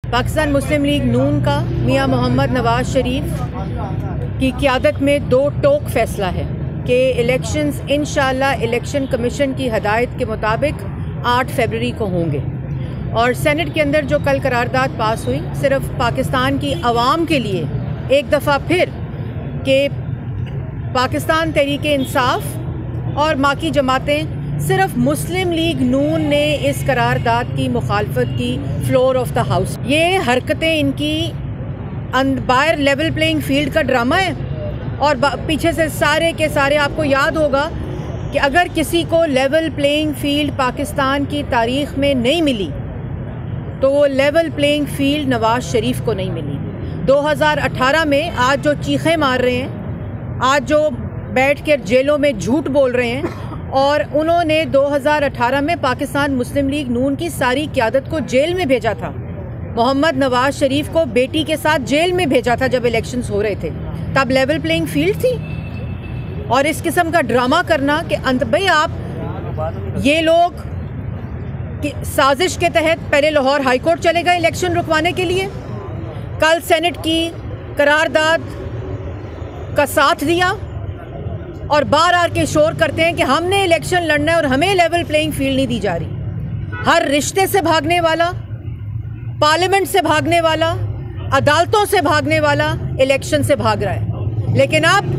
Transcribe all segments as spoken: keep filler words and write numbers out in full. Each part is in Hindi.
पाकिस्तान मुस्लिम लीग नून का मियां मोहम्मद नवाज शरीफ की क़यादत में दो टोक फैसला है कि इलेक्शंस इंशाअल्लाह इलेक्शन कमीशन की हदायत के मुताबिक आठ फरवरी को होंगे। और सेनेट के अंदर जो कल करारदाद पास हुई सिर्फ पाकिस्तान की आवाम के लिए एक दफ़ा फिर कि पाकिस्तान तहरीक इंसाफ और बाकी जमातें, सिर्फ मुस्लिम लीग नून ने इस करारदाद की मुखालफत की फ्लोर ऑफ द हाउस। ये हरकतें इनकी बाहर लेवल प्लेइंग फील्ड का ड्रामा है और पीछे से सारे के सारे आपको याद होगा कि अगर किसी को लेवल प्लेइंग फील्ड पाकिस्तान की तारीख़ में नहीं मिली तो वो level playing field Nawaz Sharif को नहीं मिली। दो हज़ार अठारह में आज जो चीखें मार रहे हैं, आज जो बैठ कर जेलों में झूठ बोल रहे हैं, और उन्होंने दो हज़ार अठारह में पाकिस्तान मुस्लिम लीग नून की सारी क़यादत को जेल में भेजा था। मोहम्मद नवाज शरीफ को बेटी के साथ जेल में भेजा था जब इलेक्शंस हो रहे थे, तब लेवल प्लेइंग फील्ड थी। और इस किस्म का ड्रामा करना कि अंत भाई आप ये लोग कि साजिश के तहत पहले लाहौर हाई कोर्ट चले गए इलेक्शन रुकवाने के लिए, कल सेनेट की करारदाद का साथ दिया और बार बार के शोर करते हैं कि हमने इलेक्शन लड़ना है और हमें लेवल प्लेइंग फील्ड नहीं दी जा रही। हर रिश्ते से भागने वाला, पार्लियामेंट से भागने वाला, अदालतों से भागने वाला इलेक्शन से भाग रहा है। लेकिन अब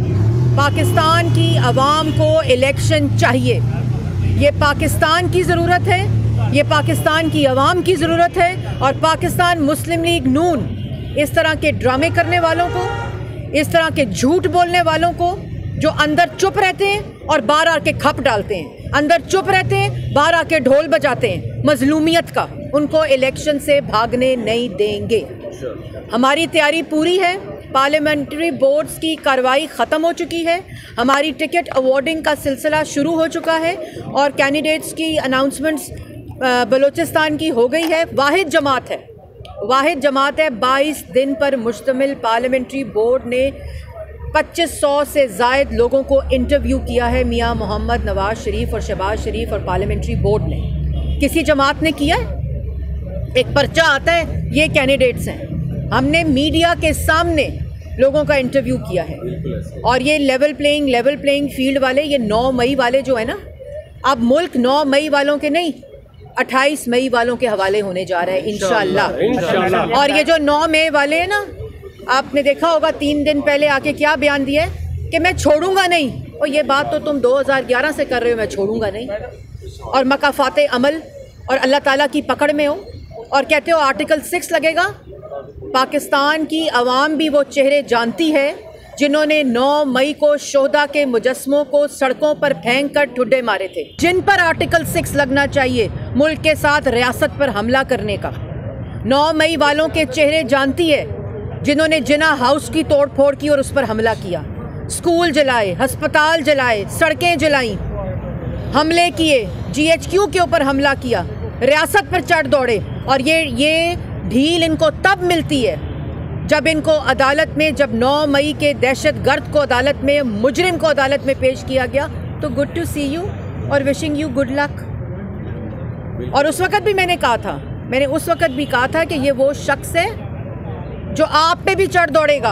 पाकिस्तान की आवाम को इलेक्शन चाहिए। ये पाकिस्तान की ज़रूरत है, ये पाकिस्तान की आवाम की ज़रूरत है। और पाकिस्तान मुस्लिम लीग नून इस तरह के ड्रामे करने वालों को, इस तरह के झूठ बोलने वालों को, जो अंदर चुप रहते हैं और बाहर आके खप डालते हैं, अंदर चुप रहते हैं बाहर आके ढोल बजाते हैं मजलूमियत का, उनको इलेक्शन से भागने नहीं देंगे। हमारी तैयारी पूरी है, पार्लियामेंट्री बोर्ड्स की कार्रवाई ख़त्म हो चुकी है, हमारी टिकट अवॉर्डिंग का सिलसिला शुरू हो चुका है और कैंडिडेट्स की अनाउंसमेंट्स बलूचिस्तान की हो गई है। वाहिद जमात है, वाहिद जमात है बाईस दिन पर मुश्तमिल पार्लियामेंट्री बोर्ड ने पच्चीस सौ से ज़ायद लोगों को इंटरव्यू किया है मियां मोहम्मद नवाज शरीफ और शहबाज शरीफ और पार्लियामेंट्री बोर्ड ने। किसी जमात ने किया है? एक पर्चा आता है, ये कैंडिडेट्स हैं। हमने मीडिया के सामने लोगों का इंटरव्यू किया है। और ये level playing level playing field वाले, ये नौ मई वाले जो है ना, अब मुल्क नौ मई वालों के नहीं अट्ठाईस मई वालों के हवाले होने जा रहा है इंशाअल्लाह। और ये जो नौ मई वाले हैं ना, आपने देखा होगा तीन दिन पहले आके क्या बयान दिया है कि मैं छोड़ूंगा नहीं। और ये बात तो तुम दो हज़ार ग्यारह से कर रहे हो, मैं छोड़ूंगा नहीं, और मकाफाते अमल और अल्लाह ताला की पकड़ में हो और कहते हो आर्टिकल सिक्स लगेगा। पाकिस्तान की आवाम भी वो चेहरे जानती है जिन्होंने नौ मई को शोहदा के मुजस्मों को सड़कों पर फेंक कर ठुड्डे मारे थे, जिन पर आर्टिकल सिक्स लगना चाहिए मुल्क के साथ रियासत पर हमला करने का। नौ मई वालों के चेहरे जानती है जिन्होंने जिना हाउस की तोड़ फोड़ की और उस पर हमला किया, स्कूल जलाए, अस्पताल जलाए, सड़कें जलाई, हमले किए, जीएचक्यू के ऊपर हमला किया, रियासत पर चढ़ दौड़े। और ये ये ढील इनको तब मिलती है जब इनको अदालत में, जब नौ मई के दहशत गर्द को अदालत में, मुजरिम को अदालत में पेश किया गया। तो गुड टू सी यू और विशिंग यू गुड लक। और उस वक़्त भी मैंने कहा था, मैंने उस वक़्त भी कहा था कि ये वो शख्स है जो आप पे भी चढ़ दौड़ेगा,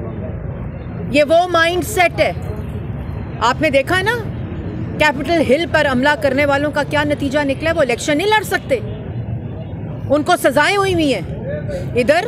ये वो माइंड सेट है। आपने देखा है ना कैपिटल हिल पर हमला करने वालों का क्या नतीजा निकला, वो इलेक्शन नहीं लड़ सकते, उनको सजाएं हुई हुई हैं। इधर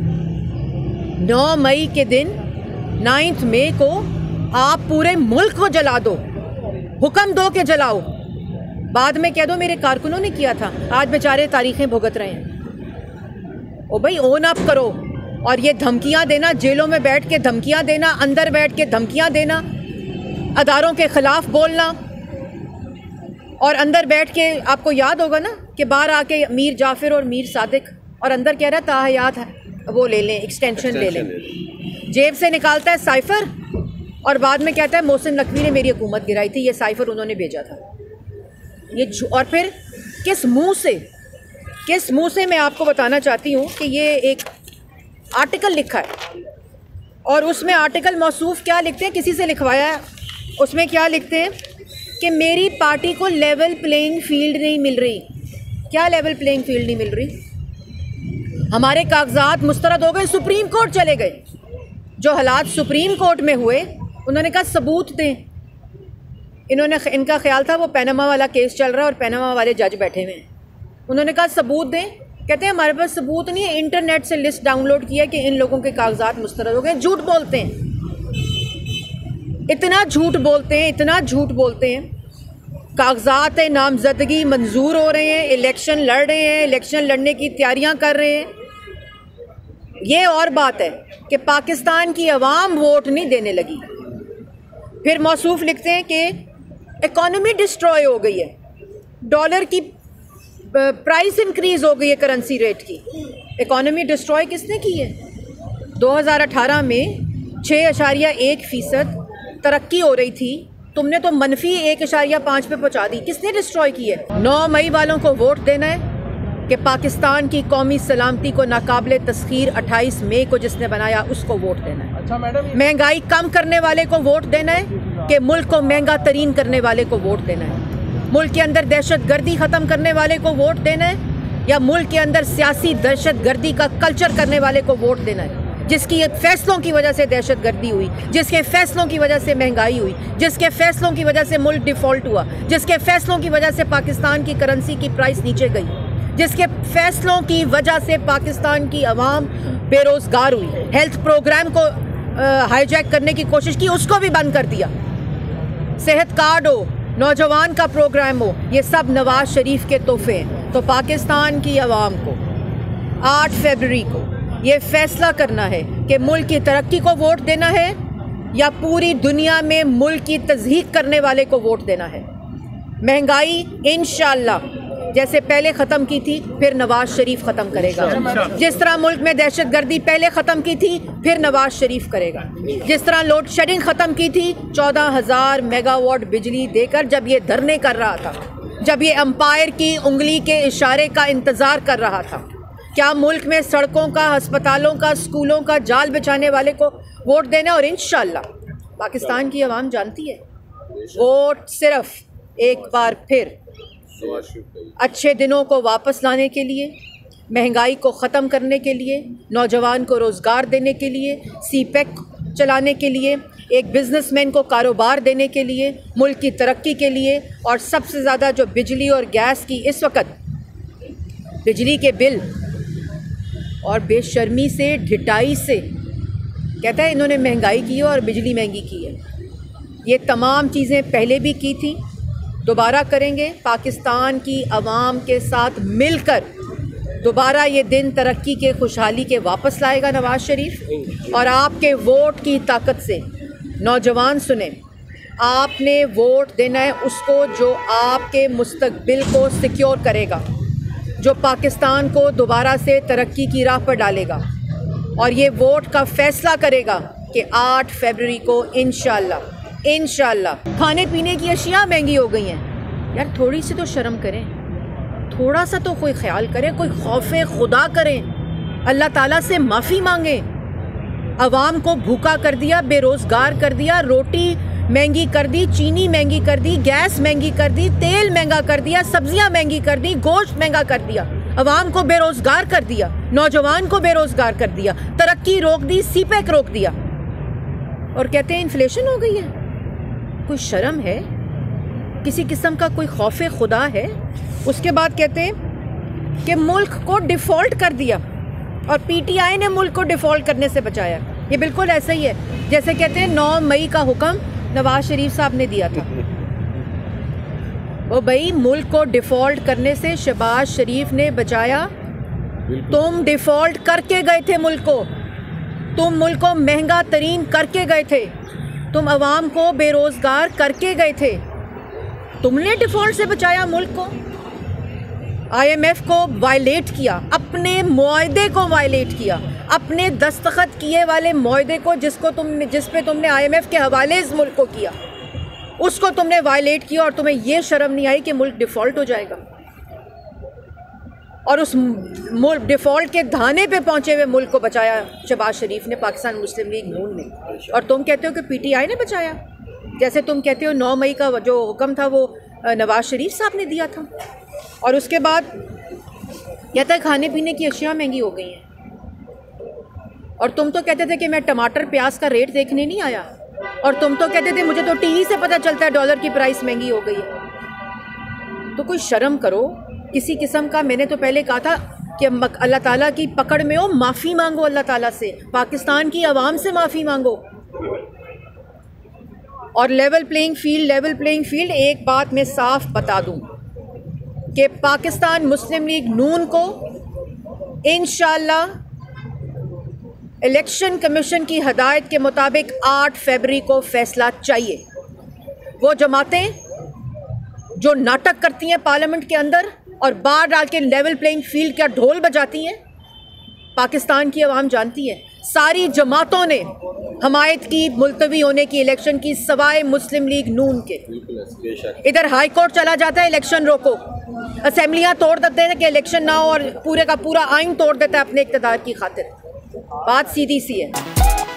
नौ मई के दिन नाइन्थ मई को आप पूरे मुल्क को जला दो, हुक्म दो के जलाओ, बाद में कह दो मेरे कारकुनों ने किया था, आज बेचारे तारीखें भुगत रहे हैं। ओ भाई ओन अप करो। और ये धमकियां देना, जेलों में बैठ के धमकियां देना, अंदर बैठ के धमकियां देना, अदारों के ख़िलाफ़ बोलना, और अंदर बैठ के आपको याद होगा ना कि बाहर आके मीर जाफिर और मीर सादिक, और अंदर कह रहा है ताहयात है वो ले लें, एक्सटेंशन ले लें, जेब से निकालता है साइफ़र और बाद में कहता है मोहसिन नकवी ने मेरी हुकूमत गिराई थी, ये साइफ़र उन्होंने भेजा था। ये और फिर किस मुँह से, किस मुँह से मैं आपको बताना चाहती हूँ कि ये एक आर्टिकल लिखा है और उसमें आर्टिकल मौसूफ क्या लिखते हैं, किसी से लिखवाया है, उसमें क्या लिखते हैं कि मेरी पार्टी को लेवल प्लेइंग फील्ड नहीं मिल रही। क्या लेवल प्लेइंग फील्ड नहीं मिल रही? हमारे कागजात मुस्तरद हो गए, सुप्रीम कोर्ट चले गए। जो हालात सुप्रीम कोर्ट में हुए, उन्होंने कहा सबूत दें। इन्होंने इनका ख्याल था वो पैनामा वाला केस चल रहा है और पैनामा वाले जज बैठे हुए हैं। उन्होंने कहा सबूत दें। कहते हैं हमारे पास सबूत नहीं है, इंटरनेट से लिस्ट डाउनलोड किया कि इन लोगों के कागजात मुस्तरद हो गए। झूठ बोलते हैं, इतना झूठ बोलते हैं, इतना झूठ बोलते हैं। कागजात नामजदगी मंजूर हो रहे हैं, इलेक्शन लड़ रहे हैं, इलेक्शन लड़ने की तैयारियां कर रहे हैं। ये और बात है कि पाकिस्तान की अवाम वोट नहीं देने लगी। फिर मौसूफ लिखते हैं कि इकॉनमी डिस्ट्रॉय हो गई है, डॉलर की प्राइस इंक्रीज़ हो गई है, करेंसी रेट की। इकॉनमी डिस्ट्रॉय किसने की है? दो हज़ार अठारह में छः अशारिया एक फ़ीसद तरक्की हो रही थी, तुमने तो मनफी एक अशारिया पाँच पे पहुँचा दी। किसने डिस्ट्रॉय की है? नौ मई वालों को वोट देना है कि पाकिस्तान की कौमी सलामती को नाकाबिले तस्खीर अट्ठाईस मई को जिसने बनाया उसको वोट देना है। अच्छा मैडम, महंगाई कम करने वाले को वोट देना है कि मुल्क को महंगा तरीन करने वाले को वोट देना है? मुल्क के अंदर दहशत गर्दी ख़त्म करने वाले को वोट देना है या मुल्क के अंदर सियासी दहशत गर्दी का कल्चर करने वाले को वोट देना है? जिसकी फैसलों की वजह से दहशत गर्दी हुई, जिसके फैसलों की वजह से महंगाई हुई, जिसके फैसलों की वजह से मुल्क डिफ़ॉल्ट हुआ, जिसके फैसलों की वजह से पाकिस्तान की करेंसी की प्राइस नीचे गई, जिसके फैसलों की वजह से पाकिस्तान की आवाम बेरोज़गार हुई, हेल्थ प्रोग्राम को हाईजैक करने की कोशिश की, उसको भी बंद कर दिया। सेहत कार्ड हो, नौजवान का प्रोग्राम हो, ये सब नवाज शरीफ के तोहफे हैं। तो पाकिस्तान की आवाम को आठ फरवरी को ये फैसला करना है कि मुल्क की तरक्की को वोट देना है या पूरी दुनिया में मुल्क की तज़हीक करने वाले को वोट देना है। महंगाई इंशाअल्लाह जैसे पहले ख़त्म की थी फिर नवाज शरीफ ख़त्म करेगा। जिस तरह मुल्क में दहशत गर्दी पहले ख़त्म की थी फिर नवाज शरीफ करेगा। जिस तरह लोड शेडिंग ख़त्म की थी चौदह हज़ार मेगावाट बिजली देकर, जब ये धरने कर रहा था, जब ये अंपायर की उंगली के इशारे का इंतज़ार कर रहा था, क्या मुल्क में सड़कों का, अस्पतालों का, स्कूलों का जाल बिछाने वाले को वोट देना। और इंशाअल्लाह पाकिस्तान की आवाम जानती है, वोट सिर्फ एक बार फिर अच्छे दिनों को वापस लाने के लिए, महंगाई को ख़त्म करने के लिए, नौजवान को रोज़गार देने के लिए, सी पैक चलाने के लिए, एक बिजनेसमैन को कारोबार देने के लिए, मुल्क की तरक्की के लिए। और सबसे ज़्यादा जो बिजली और गैस की इस वक्त बिजली के बिल और बेशर्मी से, ढिठाई से कहता है इन्होंने महंगाई की है और बिजली महंगी की है। ये तमाम चीज़ें पहले भी की थी, दोबारा करेंगे। पाकिस्तान की आवाम के साथ मिलकर दोबारा ये दिन तरक्की के, खुशहाली के वापस लाएगा नवाज शरीफ। और आपके वोट की ताकत से नौजवान सुने, आपने वोट देना है उसको जो आपके मुस्तकबिल को सिक्योर करेगा, जो पाकिस्तान को दोबारा से तरक्की की राह पर डालेगा। और ये वोट का फैसला करेगा कि आठ फरवरी को इंशाअल्लाह इंशाअल्लाह खाने पीने की अशिया महंगी हो गई हैं। यार थोड़ी सी तो शर्म करें, थोड़ा सा तो कोई ख्याल करें, कोई खौफे खुदा करें, अल्लाह ताला से माफ़ी मांगें। अवाम को भूखा कर दिया, बेरोज़गार कर दिया, रोटी महंगी कर दी, चीनी महंगी कर दी, गैस महंगी कर दी, तेल महंगा कर दिया, सब्जियां महंगी कर दी, गोश्त महंगा कर दिया, अवाम को बेरोज़गार कर दिया, नौजवान को बेरोज़गार कर दिया, तरक्की रोक दी, सी पैक रोक दिया। और कहते हैं इन्फ्लेशन हो गई है। कोई शर्म है? किसी किस्म का कोई खौफ खुदा है? उसके बाद कहते हैं कि मुल्क को डिफ़ॉल्ट कर दिया और पीटीआई ने मुल्क को डिफ़ॉल्ट करने से बचाया। ये बिल्कुल ऐसा ही है जैसे कहते हैं नौ मई का हुक्म नवाज शरीफ साहब ने दिया था। वो भाई मुल्क को डिफ़ॉल्ट करने से शहबाज शरीफ ने बचाया। तुम डिफ़ॉल्ट करके गए थे मुल्क को, तुम मुल्क को महंगा तरीन करके गए थे, तुम अवाम को बेरोज़गार करके गए थे, तुमने डिफ़ॉल्ट से बचाया मुल्क को। आईएमएफ को वायलेट किया, अपने मुआहदे को वायलेट किया, अपने दस्तखत किए वाले मुआहदे को जिसको तुमने जिस पे तुमने आईएमएफ के हवाले इस मुल्क को किया, उसको तुमने वायलेट किया। और तुम्हें ये शर्म नहीं आई कि मुल्क डिफ़ॉल्ट हो जाएगा। और उस मुल्क डिफ़ॉल्ट के धाने पे पहुंचे हुए मुल्क को बचाया शहबाज शरीफ ने, पाकिस्तान मुस्लिम लीग नून ने। और तुम कहते हो कि पीटीआई ने बचाया, जैसे तुम कहते हो नौ मई का जो हुक्म था वो नवाज शरीफ साहब ने दिया था। और उसके बाद कहता है खाने पीने की अशिया महंगी हो गई हैं। और तुम तो कहते थे कि मैं टमाटर प्याज का रेट देखने नहीं आया, और तुम तो कहते थे मुझे तो टीवी से पता चलता है डॉलर की प्राइस महंगी हो गई है। तो कोई शर्म करो किसी किस्म का। मैंने तो पहले कहा था कि अल्लाह ताला की पकड़ में हो, माफ़ी मांगो अल्लाह ताला से, पाकिस्तान की आवाम से माफ़ी मांगो। और level playing field level playing field एक बात मैं साफ बता दूं कि पाकिस्तान मुस्लिम लीग नून को इंशाअल्लाह इलेक्शन कमीशन की हदायत के मुताबिक आठ फरवरी को फैसला चाहिए। वो जमातें जो नाटक करती हैं पार्लियामेंट के अंदर और बाहर डाल के लेवल प्लेइंग फील्ड का ढोल बजाती हैं, पाकिस्तान की आवाम जानती है। सारी जमातों ने हमायत की मुलतवी होने की इलेक्शन की, सवाए मुस्लिम लीग नून के। इधर हाई कोर्ट चला जाता है इलेक्शन रोको, असेंबलियां तोड़ देते हैं कि इलेक्शन ना हो, और पूरे का पूरा आइन तोड़ देता है अपने इक़्तिदार की खातिर। बात सीधी सी है।